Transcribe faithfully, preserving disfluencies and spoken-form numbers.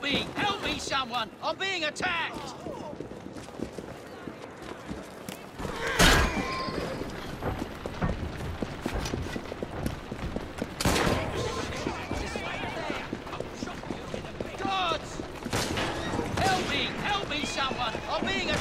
me! Help me, someone! I'm being attacked! Gods! Help me! Help me, someone! I'm being